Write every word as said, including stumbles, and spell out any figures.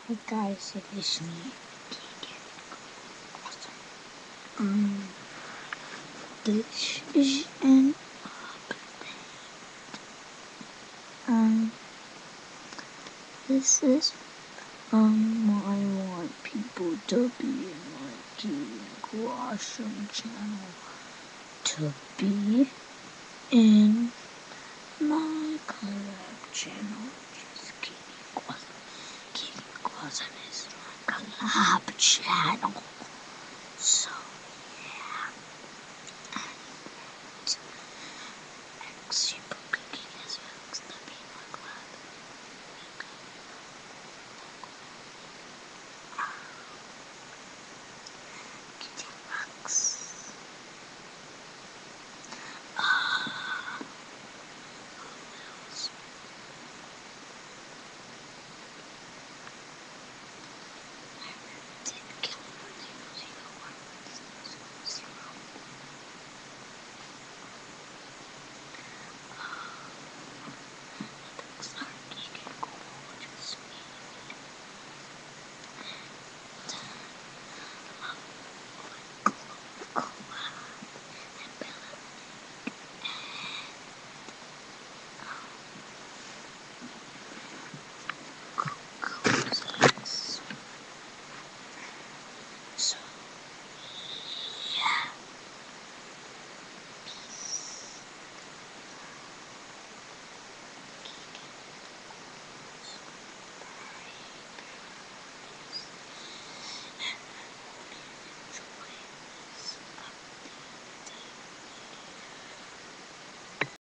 Hey guys, it is me. Um, this is an update. Um, this is um, I want people to be in my Keating Awesome channel, to be in my collab channel. Just Keating Awesome. Keating Awesome is my collab channel.